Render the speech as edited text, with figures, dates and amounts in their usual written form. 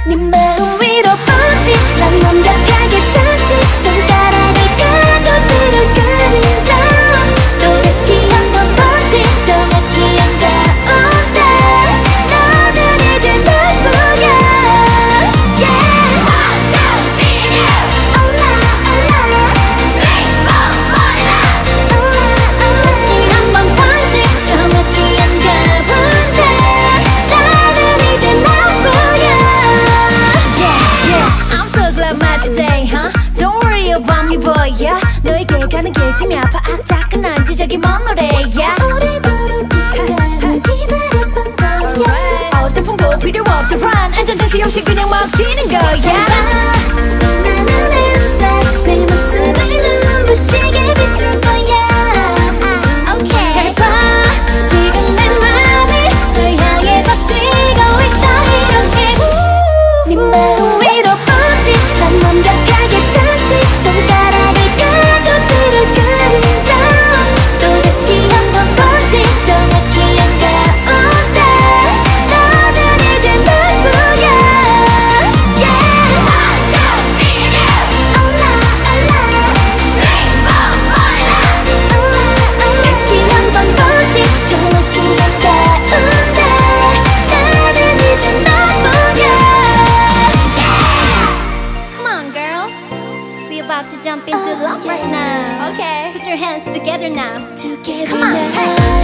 네 마음 위로 뻗지 난 완벽하게 찾지 손가락을 가둬들어 그린다 또다시 한번 보지 정확히 한가운데 너는 이제 나쁘야 Yeah One, two, three, 올라 올라 Rainbow 올라 다시 한번 보지 정확히 한가운데 너는 이제 나쁘야 I'm so glad my today, huh? Don't worry about me, boy, yeah. 너에게 가는 길짐이 아파 악착한 지적이 먼 노래야. 오래도록 네가 기다렸던 거야. 어설픔도 필요 없어, run. 안전장치 없이 그냥 막 뛰는 거야. 나는 inside 내 모습을 눈부시게 비출 거야. Okay. 잘 봐, 지금 내 맘이 널 향해서 뛰고 있어 이렇게. 네 마음 위로 뻗지 난 완벽하게 찾지 손가락을 가둬들어 그린다 또다시 한번 보지 정확히 한가운데 너는 이제 나쁘야 Yeah One, two, three, 올라 올라 Rainbow 올라 다시 한번 보지 정확히 한가운데 너는 이제 나쁘야 Come on, girls. We about to jump into love right now. Okay. Put your hands together now. Together. Come on.